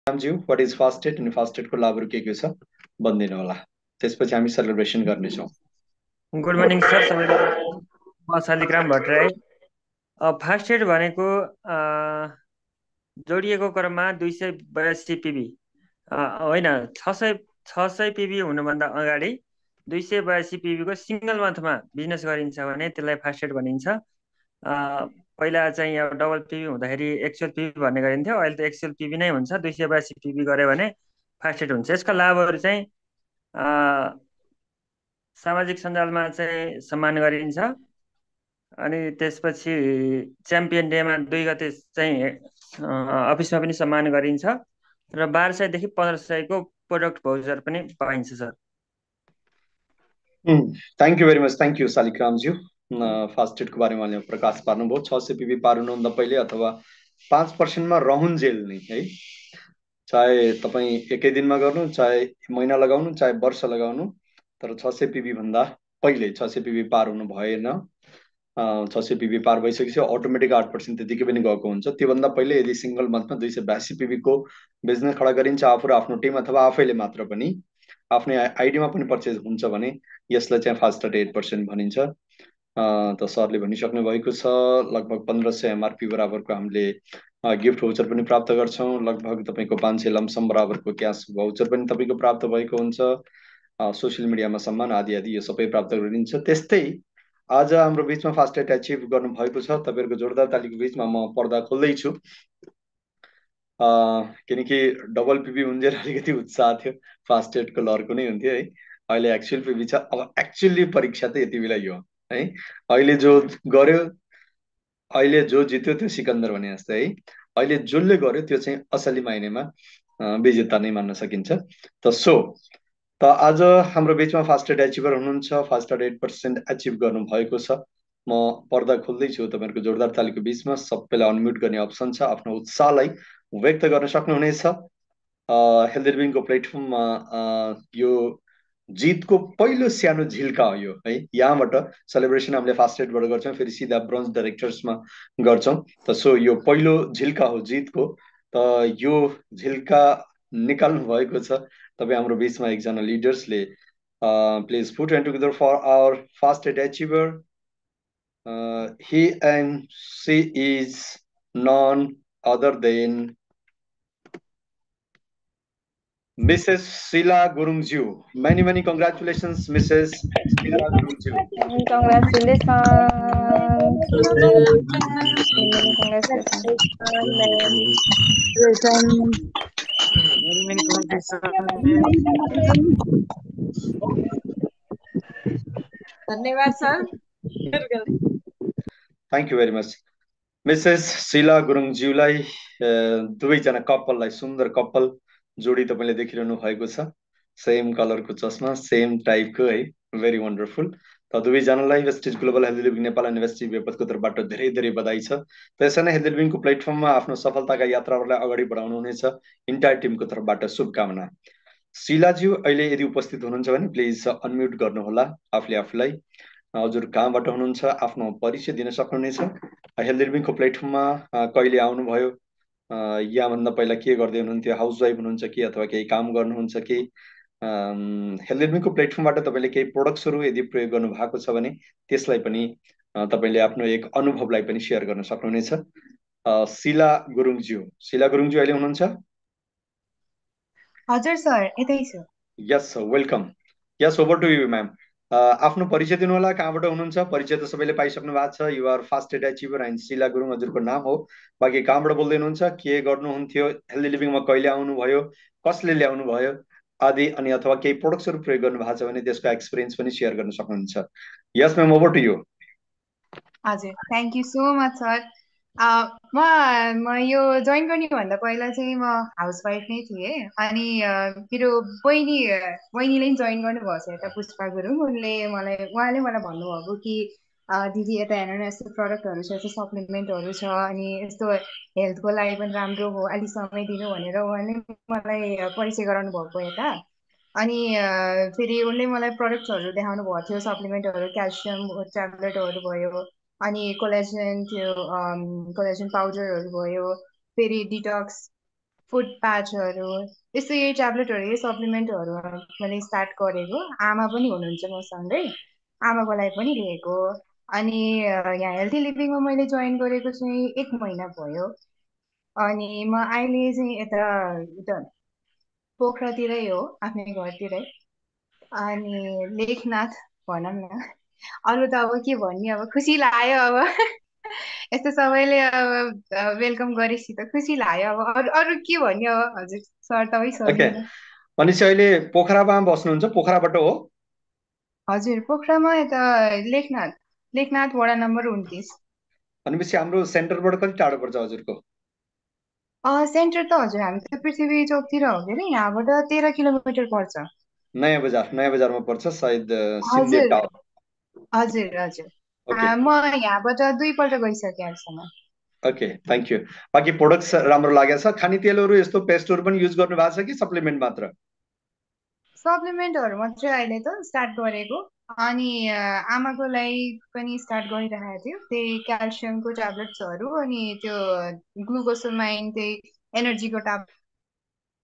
रामज्यू what is fasted अनि फास्टेडको लाभहरू के छ भनिदिनु होला। त्यसपछि हामी सेलिब्रेसन गर्नेछौँ। गुड मर्निङ सर, सबैलाई म शालिग्राम भट्टराई। फास्टेड भनेको जोडिएको क्रममा 282 पिबी होइन, 600 पिबी हुनुभन्दा अगाडि 282 पिबीको सिङ्गल मन्थमा बिजनेस गरिन्छ भने त्यसलाई फास्टेड भनिन्छ। पहिला चाहिँ अब डबल पिबी हुँदाखेरि एक्चुअल पिबी भन्ने गरिन्थ्यो, अहिले त एक्चुअल पिबी नै हुन्छ। 282 पिबी गऱ्यो भने फास्टेड हुन्छ। यसका लाभहरू चाहिँ सामाजिक सञ्जालमा चाहिँ सम्मान गरिन्छ, अनि त्यसपछि च्याम्पियन डेमा 2 गते चाहिँ अफिसमा पनि सम्मान गरिन्छ र 1200 देखि 1500 को प्रोडक्ट भाउचर पनि पाइन्छ sir. Thank you very much. Thank you शालिग्रामज्यू। फास्टेडको बारेमा अहिले प्रकाश पार्नुभयो। 600 पिबी पार हुनुभन्दा पहिले अथवा 5% मा रहुन्जेल नै है, चाहे तपाईँ एकै दिनमा गर्नु, चाहे महिना लगाउनु, चाहे वर्ष लगाउनु, तर 600 पिबी भन्दा पहिले 600 पिबी पार हुनु भएन। 600 पिबी पार भइसकेपछि अटोमेटिक 8% त्यतिकै पनि गएको हुन्छ। त्योभन्दा पहिले यदि सिङ्गल मन्थमा 282 पिबीको बिजनेस खडा गरिन्छ आफू र आफ्नो टिम अथवा आफैले मात्र पनि आफ्नै आइडीमा पनि पर्चेज हुन्छ भने यसलाई चाहिँ फास्टेड 8% भनिन्छ। त सरले भनिसक्नु भएको छ, लगभग 1500 एमआरपी बराबरको हामीले गिफ्ट भाउचर पनि प्राप्त गर्छौँ। लगभग तपाईँको 500 लमसम बराबरको क्यास भाउचर पनि तपाईँको प्राप्त भएको हुन्छ। सोसियल मिडियामा सम्मान आदि आदि यो सबै प्राप्त गरिन्छ। त्यस्तै आज हाम्रो बिचमा फास्टेड एचिभ गर्नु भएको छ। तपाईँहरूको जोरदार तालीको बिचमा म पर्दा खोल्दैछु, किनकि डबल पिबी हुन्जेल अलिकति उत्साह थियो, फास्टेडको लर्को नै हुन्थ्यो है। अहिले एक्चुअल पिबी छ। अब एक्चुअली परीक्षा त यति बेला यो है, अहिले जो गर्यो, अहिले जो जित्यो त्यो सिकन्दर भने जस्तै है। अहिले जसले गर्यो त्यो चाहिँ असली मायनेमा विजेता नै मान्न सकिन्छ। त आज हाम्रो बिचमा फास्टेड एचिभर हुनुहुन्छ, फास्टेड 8% एचिभ गर्नु भएको छ। म पर्दा खोल्दैछु तपाईँहरूको जोरदार तालीको बिचमा। सबैलाई अनम्युट गर्ने अप्सन छ, आफ्नो उत्साहलाई व्यक्त गर्न सक्नुहुनेछ। हेल्दी लिभिङको प्लेटफर्ममा यो जितको पहिलो सानो झिल्का हो यो है। यहाँबाट सेलिब्रेसन हामीले फास्टेडबाट गर्छौँ, फेरि सिधा ब्रोन्ज डाइरेक्टर्समा गर्छौँ। त सो यो पहिलो झिल्का हो जितको। त यो झिल्का निकाल्नु भएको छ तपाईँ हाम्रो बिचमा एकजना लिडर्सले। Please put hand together for our fastest achiever. He and she is none other than Mrs. Sheila Gurungju. Many, many congratulations, Mrs. Sheila Gurungju. Congratulations. धन्यवाद sir. Thank you very much. Mrs. Sheila Gurungjuलाई दुवैजना कपाललाई सुन्दर कपाल जोडी तपाईँले देखिरहनु भएको छ। सेम कलरको चस्मा, सेम टाइपको है, भेरी वन्डरफुल। त दुवैजनालाई Vestige global healthy living Nepal अनि वेस्टिज जयपथको तर्फबाट धेरै धेरै बधाई छ। त यसरी नै हेल्दी लिभिङको प्लेटफर्ममा आफ्नो सफलताका यात्राहरूलाई अगाडि बढाउनु हुनेछ। इन्टायर टिमको तर्फबाट शुभकामना। शिलाज्यू अहिले यदि उपस्थित हुनुहुन्छ भने प्लिज अनम्युट गर्नुहोला आफूले आफूलाई। हजुर कहाँबाट हुनुहुन्छ, आफ्नो परिचय दिन सक्नुहुनेछ। हेल्दी लिभिङको प्लेटफर्ममा कहिले आउनुभयो, यहाँभन्दा पहिला के गर्दै हुनुहुन्थ्यो, हाउसवाइफ हुनुहुन्छ कि अथवा केही काम गर्नुहुन्छ कि, हेल्दी लिभिङको प्लेटफर्मबाट तपाईँले केही प्रोडक्ट्सहरू यदि प्रयोग गर्नु भएको छ भने त्यसलाई पनि तपाईँले आफ्नो एक अनुभवलाई पनि सेयर गर्न सक्नुहुनेछ। शिला गुरुङज्यू अहिले हुनुहुन्छ? हजुर सर, यतै छु। Yes welcome. Yes over to you ma'am. आफ्नो परिचय दिनु होला, कहाँबाट हुनुहुन्छ? परिचय त सबैले पाइसक्नु भएको छ। You are fastest achiever and Shila Gurung हजुरको नाम हो। बाँकी कहाँबाट बोल्दै हुनुहुन्छ, के गर्नुहुन्थ्यो, हेल्दी लिभिङमा कहिले आउनुभयो, कसले ल्याउनु भयो आदि, अनि अथवा केही प्रोडक्ट्सहरू प्रयोग गर्नु भएको छ भने त्यसको एक्सपिरियन्स पनि सेयर गर्न सक्नुहुन्छ। Yes ma'am over to you. हजुर, thank you so much sir. म यो जोइन गर्नुभन्दा पहिला चाहिँ म हाउसवाइफ नै थिएँ। अनि मेरो बहिनीले जोइन गर्नुभएको छ यता, पुष्पा गुरुङ। उहाँले मलाई भन्नुभएको कि दिदी यता हेर्नु न, यस्तो प्रडक्टहरू छ, यस्तो सप्लिमेन्टहरू छ, अनि यस्तो हेल्थको लागि पनि राम्रो हो, अलिक समय दिनु भनेर उहाँले मलाई परिचय गराउनु भएको यता। अनि फेरि उनले मलाई प्रडक्ट्सहरू देखाउनु भएको थियो, सप्लिमेन्टहरू, क्याल्सियम ट्याब्लेटहरू भयो, अनि कोलेजन पाउडरहरू भयो, फेरि डिटक्स फुड प्याचहरू यस्तो यही ट्याब्लेटहरू यही सप्लिमेन्टहरू मैले स्टार्ट गरेको। आमा पनि हुनुहुन्छ मसँगै, आमाको लागि पनि लिएको। अनि यहाँ हेल्थी लिभिङमा मैले जोइन गरेको चाहिँ 1 महिना भयो। अनि म अहिले चाहिँ यता उता पोखरातिरै हो, आफ्नै घरतिरै। अनि लेखनाथ भनौँ न, अरू त अब के भन्ने, अब खुसी लाग्यो अब यस्तो सबैले अब वेलकम गरेपछि त खुसी लाग्यो। अब अरू अरू के भन्ने अब, हजुर सर तपाईँ ओके, सोध्नु न। भनेपछि अहिले पोखरामा बस्नुहुन्छ, पोखराबाट हो? हजुर पोखरामा यता लेखनाथ, लेखनाथ वडा नम्बर 29। भनेपछि हाम्रो सेन्टरबाट कति टाढो पर्छ हजुरको? सेन्टर त हजुर हामी त पृथ्वी चोकतिर हो के अरे, यहाँबाट 13 किलोमिटर पर्छ। नयाँ बजारमा पर्छ सायद, सिन्देब हजुर टावर। हजुर हजुर। ओके म यहाँबाट 2 पल्ट गइसकेँ अहिलेसम्म। Okay, thank you. बाँकी प्रोडक्ट्स राम्रो लागेको छ? खाने तेलहरू यस्तो पेस्टहरू पनि युज गर्नु भएको छ कि सप्लिमेन्ट मात्र? सप्लिमेन्टहरू मात्रै अहिले त स्टार्ट गरेको। अनि आमाको लागि पनि स्टार्ट गरिरहेको थियो, त्यही क्याल्सियमको ट्याब्लेट्सहरू अनि त्यो ग्लुकोसोमाइन, त्यही एनर्जीको